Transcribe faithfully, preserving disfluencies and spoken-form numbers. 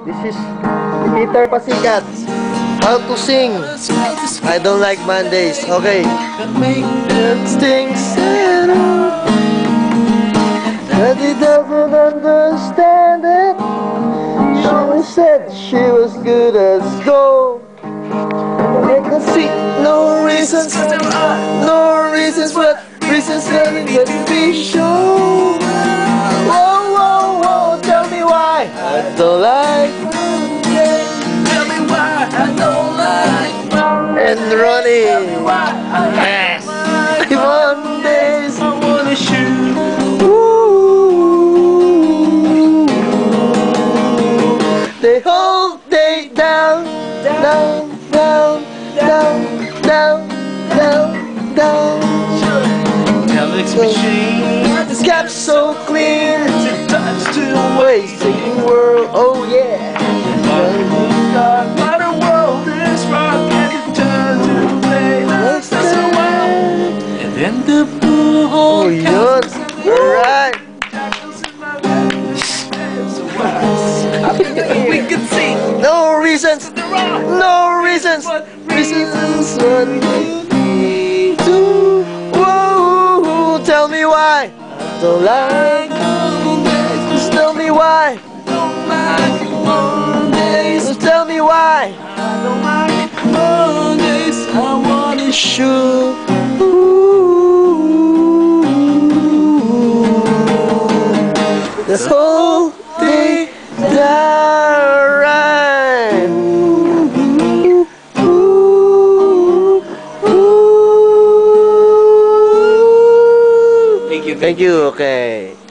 This is Peter Pasikat. How to sing. I don't like Mondays. Okay. Things settle. But he doesn't understand it. She always said she was good as gold. I can see no reasons, no reasons, but reasons that it can be shown. Whoa, whoa, whoa, tell me why I don't like. Tell me why I don't like. And running. Yes. One day I wanna shoot. Ooh. The whole day down, down, down, down, down, down, down. Alex machine. Kept so clean. Touch to Wasting world, oh yeah. Modern world is rock and it turns to play. That's a while. And then the blue hole Oh yun, alright. We could sing. No reasons, no reasons, reasons what we need to. Whoa, tell me why I don't like. Just tell me why. Don't like Mondays. Just tell me why. I don't like Mondays. I wanna shoot. The whole day down. Thank you. Thank you, okay.